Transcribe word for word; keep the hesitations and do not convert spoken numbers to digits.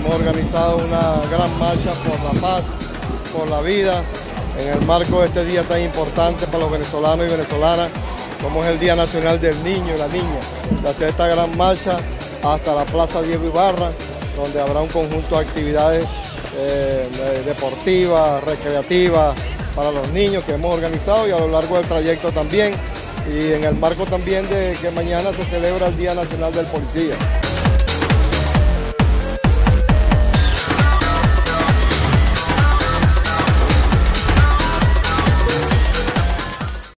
hemos organizado una gran marcha por la paz, por la vida, en el marco de este día tan importante para los venezolanos y venezolanas, como es el Día Nacional del Niño y la Niña, de hacer esta gran marcha hasta la Plaza Diego Ibarra, donde habrá un conjunto de actividades eh, deportivas, recreativas para los niños que hemos organizado y a lo largo del trayecto también, y en el marco también de que mañana se celebra el Día Nacional del Policía.